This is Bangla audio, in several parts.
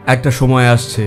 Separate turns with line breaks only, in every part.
একটা সময় আসছে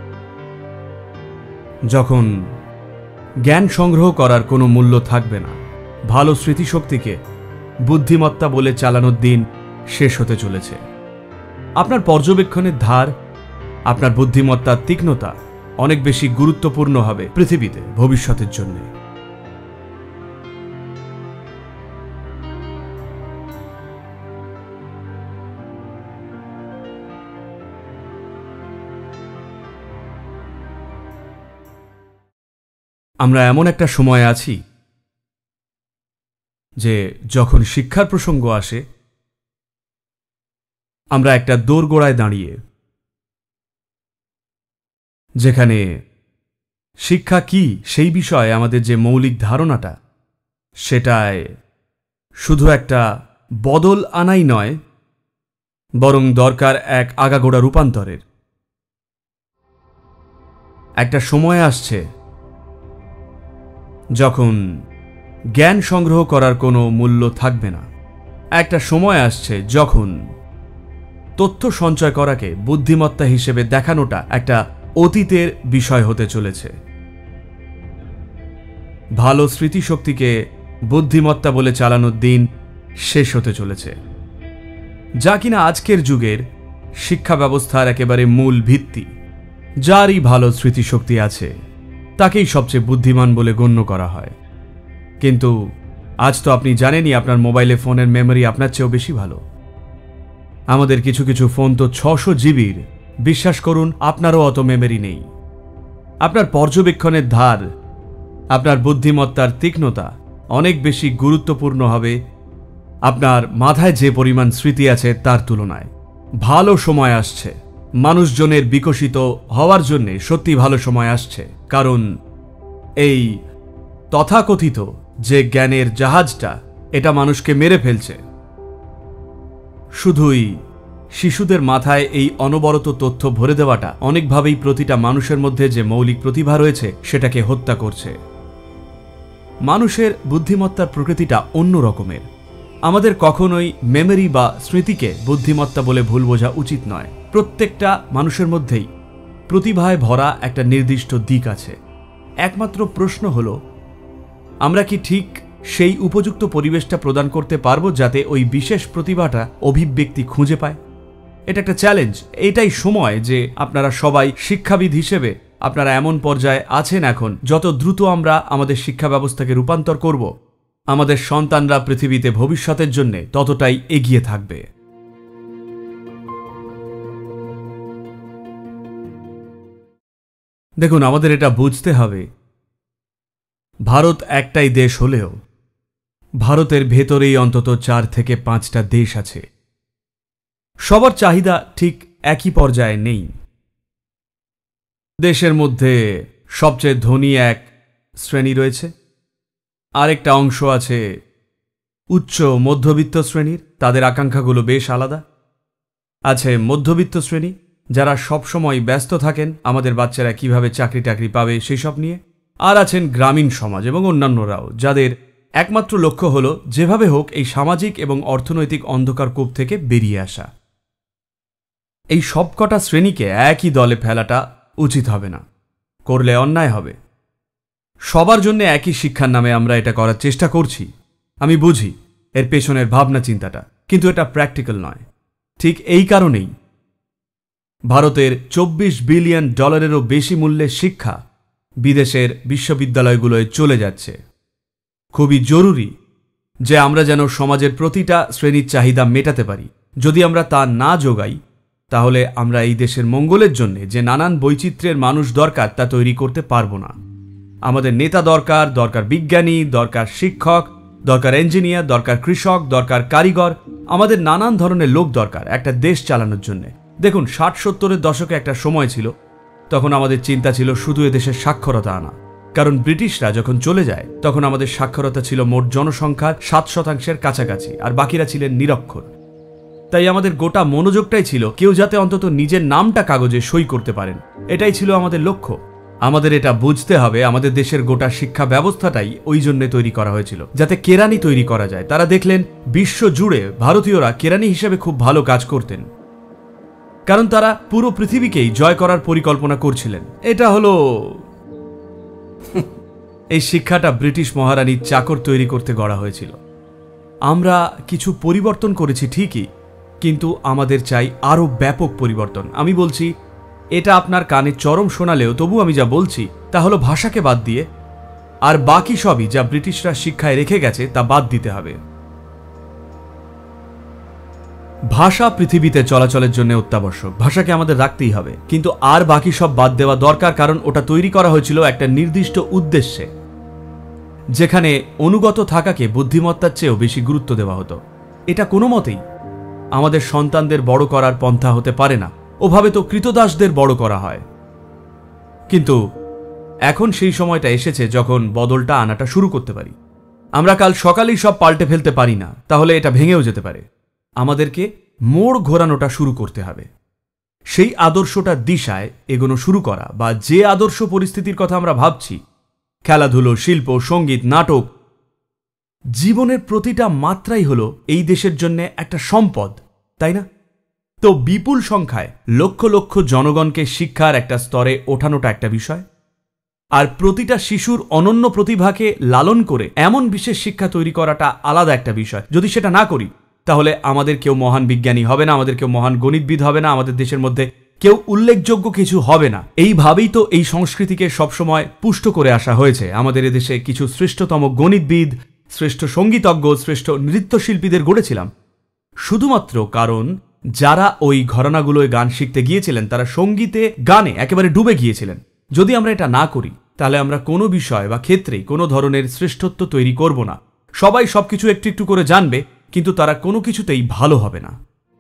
যখন জ্ঞান সংগ্রহ করার কোনো মূল্য থাকবে না। ভালো স্মৃতিশক্তিকে বুদ্ধিমত্তা বলে চালানোর দিন শেষ হতে চলেছে। আপনার পর্যবেক্ষণের ধার, আপনার বুদ্ধিমত্তার তীক্ষ্ণতা অনেক বেশি গুরুত্বপূর্ণ হবে পৃথিবীতে ভবিষ্যতের জন্য। আমরা এমন একটা সময় আছি যে যখন শিক্ষার প্রসঙ্গ আসে আমরা একটা দোরগোড়ায় দাঁড়িয়ে, যেখানে শিক্ষা কি সেই বিষয়ে আমাদের যে মৌলিক ধারণাটা, সেটায় শুধু একটা বদল আনাই নয়, বরং দরকার এক আগাগোড়া রূপান্তরের। একটা সময় আসছে যখন জ্ঞান সংগ্রহ করার কোনো মূল্য থাকবে না। একটা সময় আসছে যখন তথ্য সঞ্চয় করাকে বুদ্ধিমত্তা হিসেবে দেখানোটা একটা অতীতের বিষয় হতে চলেছে। ভালো স্মৃতিশক্তিকে বুদ্ধিমত্তা বলে চালানোর দিন শেষ হতে চলেছে, যা কিনা আজকের যুগের শিক্ষা ব্যবস্থার একেবারে মূল ভিত্তি। যারই ভালো স্মৃতিশক্তি আছে তাকেই সবচেয়ে বুদ্ধিমান বলে গণ্য করা হয়। কিন্তু আজ তো আপনি জানেনই আপনার মোবাইলে ফোনের মেমোরি আপনার চেয়েও বেশি ভালো। আমাদের কিছু কিছু ফোন তো 600 জিবির। বিশ্বাস করুন, আপনারও অত মেমোরি নেই। আপনার পর্যবেক্ষণের ধার, আপনার বুদ্ধিমত্তার তীক্ষ্ণতা অনেক বেশি গুরুত্বপূর্ণ হবে আপনার মাথায় যে পরিমাণ স্মৃতি আছে তার তুলনায়। ভালো সময় আসছে, মানুষজনের বিকশিত হওয়ার জন্য সত্যি ভালো সময় আসছে। কারণ এই তথাকথিত যে জ্ঞানের জাহাজটা, এটা মানুষকে মেরে ফেলছে। শুধুই শিশুদের মাথায় এই অনবরত তথ্য ভরে দেওয়াটা অনেকভাবেই প্রতিটা মানুষের মধ্যে যে মৌলিক প্রতিভা রয়েছে সেটাকে হত্যা করছে। মানুষের বুদ্ধিমত্তার প্রকৃতিটা অন্য রকমের। আমাদের কখনোই মেমোরি বা স্মৃতিকে বুদ্ধিমত্তা বলে ভুল বোঝা উচিত নয়। প্রত্যেকটা মানুষের মধ্যেই প্রতিভায় ভরা একটা নির্দিষ্ট দিক আছে। একমাত্র প্রশ্ন হলো, আমরা কি ঠিক সেই উপযুক্ত পরিবেশটা প্রদান করতে পারবো যাতে ওই বিশেষ প্রতিভাটা অভিব্যক্তি খুঁজে পায়? এটা একটা চ্যালেঞ্জ। এটাই সময় যে আপনারা সবাই শিক্ষাবিদ হিসেবে আপনারা এমন পর্যায়ে আছেন এখন, যত দ্রুত আমরা আমাদের শিক্ষা ব্যবস্থাকে রূপান্তর করব, আমাদের সন্তানরা পৃথিবীতে ভবিষ্যতের জন্য ততটাই এগিয়ে থাকবে। দেখুন, আমাদের এটা বুঝতে হবে, ভারত একটাই দেশ হলেও ভারতের ভেতরেই অন্তত 4 থেকে 5টা দেশ আছে। সবার চাহিদা ঠিক একই পর্যায়ে নেই। দেশের মধ্যে সবচেয়ে ধনী এক শ্রেণী রয়েছে, আরেকটা অংশ আছে উচ্চ মধ্যবিত্ত শ্রেণীর, তাদের আকাঙ্ক্ষাগুলো বেশ আলাদা। আছে মধ্যবিত্ত শ্রেণী, যারা সবসময় ব্যস্ত থাকেন আমাদের বাচ্চারা কিভাবে চাকরি টাকরি পাবে সেই সব নিয়ে। আর আছেন গ্রামীণ সমাজ এবং অন্যান্যরাও, যাদের একমাত্র লক্ষ্য হলো যেভাবে হোক এই সামাজিক এবং অর্থনৈতিক অন্ধকার কূপ থেকে বেরিয়ে আসা। এই সবকটা শ্রেণীকে একই দলে ফেলাটা উচিত হবে না, করলে অন্যায় হবে। সবার জন্য একই শিক্ষার নামে আমরা এটা করার চেষ্টা করছি। আমি বুঝি এর পেছনের ভাবনা চিন্তাটা, কিন্তু এটা প্র্যাকটিক্যাল নয়। ঠিক এই কারণেই ভারতের $24 বিলিয়ন বেশি মূল্যের শিক্ষা বিদেশের বিশ্ববিদ্যালয়গুলোয় চলে যাচ্ছে। খুবই জরুরি যে আমরা যেন সমাজের প্রতিটা শ্রেণীর চাহিদা মেটাতে পারি। যদি আমরা তা না যোগাই, তাহলে আমরা এই দেশের মঙ্গলের জন্য যে নানান বৈচিত্র্যের মানুষ দরকার তা তৈরি করতে পারবো না। আমাদের নেতা দরকার, দরকার বিজ্ঞানী, দরকার শিক্ষক, দরকার ইঞ্জিনিয়ার, দরকার কৃষক, দরকার কারিগর। আমাদের নানান ধরনের লোক দরকার একটা দেশ চালানোর জন্য। দেখুন, 60-70-এর দশকে একটা সময় ছিল, তখন আমাদের চিন্তা ছিল শুধু এদেশের সাক্ষরতা আনা। কারণ ব্রিটিশরা যখন চলে যায় তখন আমাদের সাক্ষরতা ছিল মোট জনসংখ্যার 7% কাছাকাছি, আর বাকিরা ছিলেন নিরক্ষর। তাই আমাদের গোটা মনোযোগটাই ছিল কেউ যাতে অন্তত নিজের নামটা কাগজে সই করতে পারেন, এটাই ছিল আমাদের লক্ষ্য। আমাদের এটা বুঝতে হবে, আমাদের দেশের গোটা শিক্ষা ব্যবস্থাটাই ওই জন্য তৈরি করা হয়েছিল যাতে কেরানি তৈরি করা যায়। তারা দেখলেন বিশ্ব জুড়ে ভারতীয়রা কেরানি হিসেবে খুব ভালো কাজ করতেন। কারণ তারা পুরো পৃথিবীকেই জয় করার পরিকল্পনা করছিলেন। এটা হলো এই শিক্ষাটা ব্রিটিশ মহারানীর চাকর তৈরি করতে গড়া হয়েছিল। আমরা কিছু পরিবর্তন করেছি ঠিকই, কিন্তু আমাদের চাই আরও ব্যাপক পরিবর্তন। আমি বলছি, এটা আপনার কানে চরম শোনালেও তবু আমি যা বলছি তা হলো ভাষাকে বাদ দিয়ে আর বাকি সবই যা ব্রিটিশরা শিক্ষায় রেখে গেছে তা বাদ দিতে হবে। ভাষা পৃথিবীতে চলাচলের জন্য অত্যাবশ্যক, ভাষাকে আমাদের রাখতেই হবে, কিন্তু আর বাকি সব বাদ দেওয়া দরকার, কারণ ওটা তৈরি করা হয়েছিল একটা নির্দিষ্ট উদ্দেশ্যে, যেখানে অনুগত থাকাকে বুদ্ধিমত্তার চেয়েও বেশি গুরুত্ব দেওয়া হতো। এটা কোনো মতেই আমাদের সন্তানদের বড় করার পন্থা হতে পারে না। ওভাবে তো কৃতদাসদের বড় করা হয়। কিন্তু এখন সেই সময়টা এসেছে যখন বদলটা আনাটা শুরু করতে পারি। আমরা কাল সকালেই সব পাল্টে ফেলতে পারি না, তাহলে এটা ভেঙেও যেতে পারে। আমাদেরকে মোড় ঘোরানোটা শুরু করতে হবে, সেই আদর্শটার দিশায় এগোনো শুরু করা, বা যে আদর্শ পরিস্থিতির কথা আমরা ভাবছি, খেলাধুলো, শিল্প, সঙ্গীত, নাটক, জীবনের প্রতিটা মাত্রাই হলো এই দেশের জন্য একটা সম্পদ, তাই না? তো বিপুল সংখ্যায় লক্ষ লক্ষ জনগণকে শিক্ষার একটা স্তরে ওঠানোটা একটা বিষয়, আর প্রতিটা শিশুর অনন্য প্রতিভাকে লালন করে এমন বিশেষ শিক্ষা তৈরি করাটা আলাদা একটা বিষয়। যদি সেটা না করি, তাহলে আমাদের কেউ মহান বিজ্ঞানী হবে না, আমাদের কেউ মহান গণিতবিদ হবে না, আমাদের দেশের মধ্যে কেউ উল্লেখযোগ্য কিছু হবে না। এইভাবেই তো এই সংস্কৃতিকে সবসময় পুষ্ট করে আসা হয়েছে। আমাদের এদেশে কিছু শ্রেষ্ঠতম গণিতবিদ, শ্রেষ্ঠ সঙ্গীতজ্ঞ, শ্রেষ্ঠ নৃত্যশিল্পীদের গড়েছিলাম শুধুমাত্র কারণ যারা ওই ঘরানাগুলোয় গান শিখতে গিয়েছিলেন তারা সঙ্গীতে, গানে একেবারে ডুবে গিয়েছিলেন। যদি আমরা এটা না করি, তাহলে আমরা কোনো বিষয় বা ক্ষেত্রেই কোনো ধরনের শ্রেষ্ঠত্ব তৈরি করব না। সবাই সবকিছু একটু একটু করে জানবে, কিন্তু তারা কোনো কিছুতেই ভালো হবে না।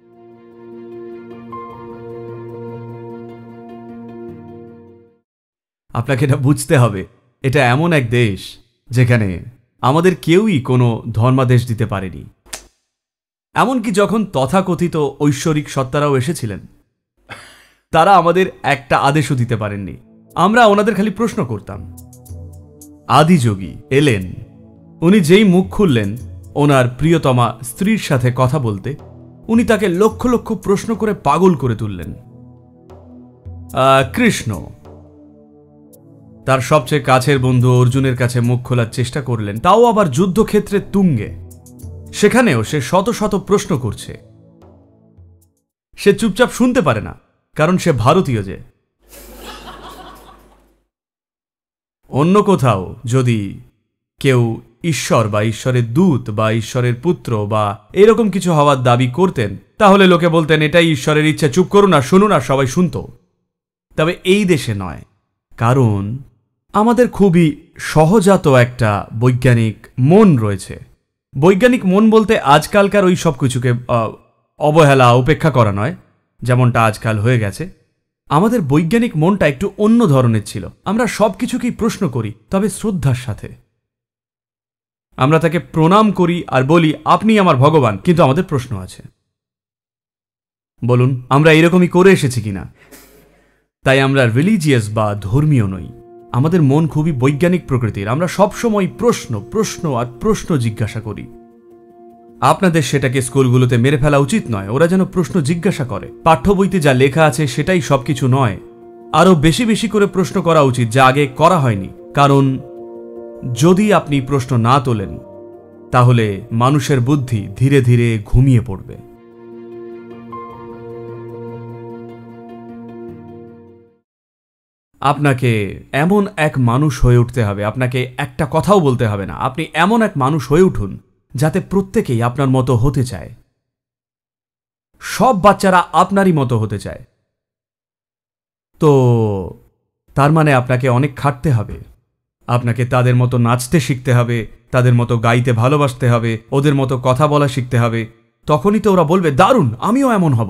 আপনাকে এটা বুঝতে হবে, এটা এমন এক দেশ যেখানে আমাদের কেউই কোনো ধর্মাদেশ দিতে পারেনি। এমনকি যখন তথাকথিত ঐশ্বরিক সত্তারাও এসেছিলেন, তারা আমাদের একটা আদেশও দিতে পারেননি। আমরা ওনাদের খালি প্রশ্ন করতাম। আদিযোগী এলেন, উনি যেই মুখ খুললেন ওনার প্রিয়তমা স্ত্রীর সাথে কথা বলতে, উনি তাকে লক্ষ লক্ষ প্রশ্ন করে পাগল করে তুললেন। কৃষ্ণ তার সবচেয়ে কাছের বন্ধু অর্জুনের কাছে মুখ খোলার চেষ্টা করলেন, তাও আবার যুদ্ধক্ষেত্রে তুঙ্গে। সেখানেও সে শত শত প্রশ্ন করছে। সে চুপচাপ শুনতে পারে না, কারণ সে ভারতীয়। যে অন্য কোথাও যদি কেউ ঈশ্বর বা ঈশ্বরের দূত বা ঈশ্বরের পুত্র বা এরকম কিছু হওয়ার দাবি করতেন, তাহলে লোকে বলতেন এটাই ঈশ্বরের ইচ্ছা, চুপ করুন আর শুনুন, আর সবাই শুনত। তবে এই দেশে নয়, কারণ আমাদের খুবই সহজাত একটা বৈজ্ঞানিক মন রয়েছে। বৈজ্ঞানিক মন বলতে আজকালকার ওই সব কিছুকে অবহেলা, উপেক্ষা করা নয়, যেমনটা আজকাল হয়ে গেছে। আমাদের বৈজ্ঞানিক মনটা একটু অন্য ধরনের ছিল। আমরা সব কিছুকেই প্রশ্ন করি, তবে শ্রদ্ধার সাথে। আমরা তাকে প্রণাম করি আর বলি আপনি আমার ভগবান, কিন্তু আমাদের প্রশ্ন আছে। বলুন, আমরা এরকমই করে এসেছি কিনা? তাই আমরা রিলিজিয়াস বা ধর্মীয় নই। আমাদের মন খুবই বৈজ্ঞানিক প্রকৃতির। আমরা সবসময় প্রশ্ন প্রশ্ন আর প্রশ্ন জিজ্ঞাসা করি। আপনাদের সেটাকে স্কুলগুলোতে মেরে ফেলা উচিত নয়। ওরা যেন প্রশ্ন জিজ্ঞাসা করে। পাঠ্য বইতে যা লেখা আছে সেটাই সবকিছু নয়। আরও বেশি বেশি করে প্রশ্ন করা উচিত, যা আগে করা হয়নি। কারণ যদি আপনি প্রশ্ন না তোলেন, তাহলে মানুষের বুদ্ধি ধীরে ধীরে ঘুমিয়ে পড়বে। আপনাকে এমন এক মানুষ হয়ে উঠতে হবে, আপনাকে একটা কথাও বলতে হবে না। আপনি এমন এক মানুষ হয়ে উঠুন যাতে প্রত্যেকেই আপনার মতো হতে চায়। সব বাচ্চারা আপনারই মতো হতে চায়। তো তার মানে আপনাকে অনেক খাটতে হবে। আপনাকে তাদের মতো নাচতে শিখতে হবে, তাদের মতো গাইতে ভালোবাসতে হবে, ওদের মতো কথা বলা শিখতে হবে। তখনই তো ওরা বলবে দারুণ, আমিও এমন হব।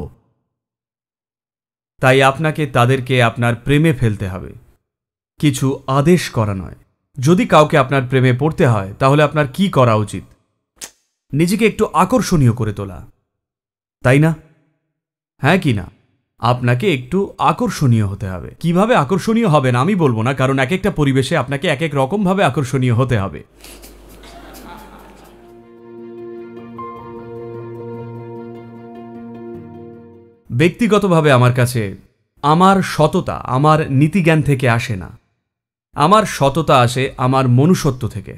তাই আপনাকে তাদেরকে আপনার প্রেমে ফেলতে হবে, কিছু আদেশ করা নয়। যদি কাউকে আপনার প্রেমে পড়তে হয়, তাহলে আপনার কি করা উচিত? নিজেকে একটু আকর্ষণীয় করে তোলা, তাই না? হ্যাঁ কি না? আপনাকে একটু আকর্ষণীয় হতে হবে। কিভাবে আকর্ষণীয় হবেন আমি বলবো না, কারণ এক একটা পরিবেশে আপনাকে এক এক রকমভাবে আকর্ষণীয় হতে হবে। ব্যক্তিগতভাবে আমার কাছে আমার সততা আমার নীতিজ্ঞান থেকে আসে না, আমার সততা আসে আমার মনুষ্যত্ব থেকে।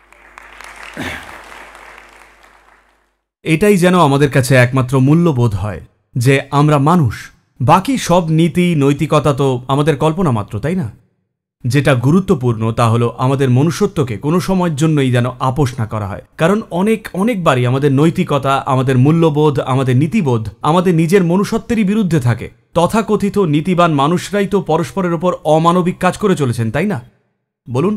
এটাই যেন আমাদের কাছে একমাত্র মূল্যবোধ হয় যে আমরা মানুষ। বাকি সব নীতি নৈতিকতা তো আমাদের কল্পনা মাত্র, তাই না? যেটা গুরুত্বপূর্ণ তা হলো আমাদের মনুষ্যত্বকে কোনো সময়ের জন্যই যেন আপোষ না করা হয়। কারণ অনেকবারই আমাদের নৈতিকতা, আমাদের মূল্যবোধ, আমাদের নীতিবোধ আমাদের নিজের মনুষ্যত্বেরই বিরুদ্ধে থাকে। তথাকথিত নীতিবান মানুষরাই তো পরস্পরের ওপর অমানবিক কাজ করে চলেছেন, তাই না? বলুন,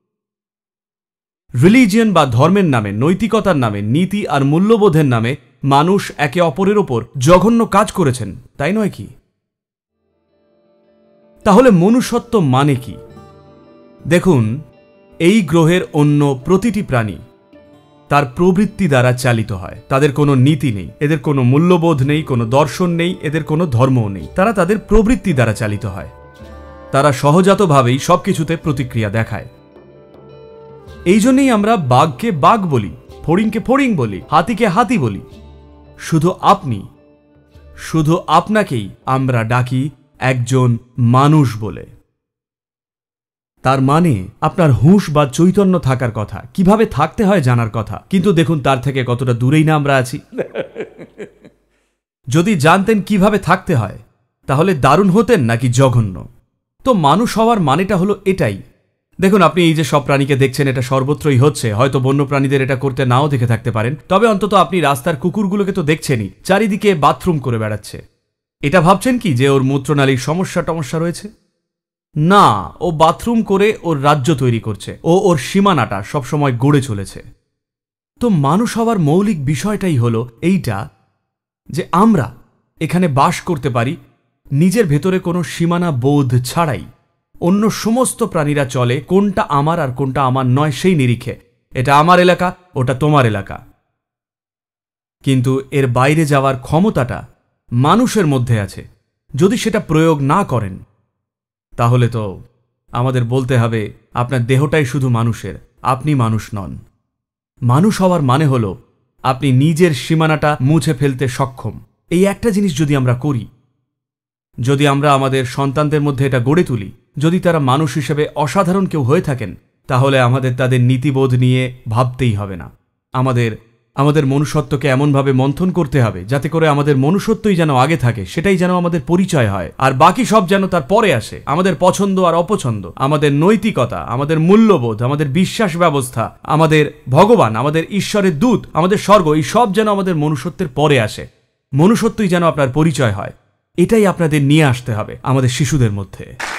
রিলিজিয়ন বা ধর্মের নামে, নৈতিকতার নামে, নীতি আর মূল্যবোধের নামে মানুষ একে অপরের ওপর জঘন্য কাজ করেছেন, তাই নয় কি? তাহলে মনুষ্যত্ব মানে কি? দেখুন, এই গ্রহের অন্য প্রতিটি প্রাণী তার প্রবৃত্তি দ্বারা চালিত হয়। তাদের কোনো নীতি নেই, এদের কোনো মূল্যবোধ নেই, কোনো দর্শন নেই, এদের কোনো ধর্মও নেই। তারা তাদের প্রবৃত্তি দ্বারা চালিত হয়। তারা সহজাতভাবেই সবকিছুতে প্রতিক্রিয়া দেখায়। এই জন্যই আমরা বাঘকে বাঘ বলি, ফড়িংকে ফড়িং বলি, হাতিকে হাতি বলি। শুধু আপনাকেই আমরা ডাকি একজন মানুষ বলে। তার মানে আপনার হুঁশ বা চৈতন্য থাকার কথা, কিভাবে থাকতে হয় জানার কথা। কিন্তু দেখুন তার থেকে কতটা দূরেই না আমরা আছি। যদি জানতেন কিভাবে থাকতে হয় তাহলে দারুণ হতেন নাকি জঘন্য? তো মানুষ হওয়ার মানেটা হলো এটাই। দেখুন, আপনি এই যে সব প্রাণীকে দেখছেন, এটা সর্বত্রই হচ্ছে। হয়তো বন্য প্রাণীদের এটা করতে নাও দেখে থাকতে পারেন, তবে অন্তত আপনি রাস্তার কুকুরগুলোকে তো দেখছেনই, চারিদিকে বাথরুম করে বেড়াচ্ছে। এটা ভাবছেন কি যে ওর মূত্রনালীর সমস্যা রয়েছে? না, ও বাথরুম করে ওর রাজ্য তৈরি করছে, ওর সীমানাটা সবসময় গড়ে চলেছে। তো মানুষ হওয়ার মৌলিক বিষয়টাই হলো এইটা যে আমরা এখানে বাস করতে পারি নিজের ভেতরে কোনো সীমানা বোধ ছাড়াই। অন্য সমস্ত প্রাণীরা চলে কোনটা আমার আর কোনটা আমার নয় সেই নিরিখে। এটা আমার এলাকা, ওটা তোমার এলাকা। কিন্তু এর বাইরে যাওয়ার ক্ষমতাটা মানুষের মধ্যে আছে। যদি সেটা প্রয়োগ না করেন তাহলে তো আমাদের বলতে হবে আপনার দেহটাই শুধু মানুষের, আপনি মানুষ নন। মানুষ হওয়ার মানে হলো আপনি নিজের সীমানাটা মুছে ফেলতে সক্ষম। এই একটা জিনিস যদি আমরা করি, যদি আমরা আমাদের সন্তানদের মধ্যে এটা গড়ে তুলি, যদি তারা মানুষ হিসেবে অসাধারণ কেউ হয়ে থাকেন, তাহলে আমাদের তাদের নীতিবোধ নিয়ে ভাবতেই হবে না। আমাদের মনুষ্যত্বকে এমনভাবে মন্থন করতে হবে যাতে করে আমাদের মনুষ্যত্বই যেন আগে থাকে, সেটাই যেন আমাদের পরিচয় হয়, আর বাকি সব যেন তার পরে আসে। আমাদের পছন্দ আর অপছন্দ, আমাদের নৈতিকতা, আমাদের মূল্যবোধ, আমাদের বিশ্বাস ব্যবস্থা, আমাদের ভগবান, আমাদের ঈশ্বরের দূত, আমাদের স্বর্গ, এই সব যেন আমাদের মনুষ্যত্বের পরে আসে। মনুষ্যত্বই যেন আপনার পরিচয় হয়। এটাই আপনাদের নিয়ে আসতে হবে আমাদের শিশুদের মধ্যে।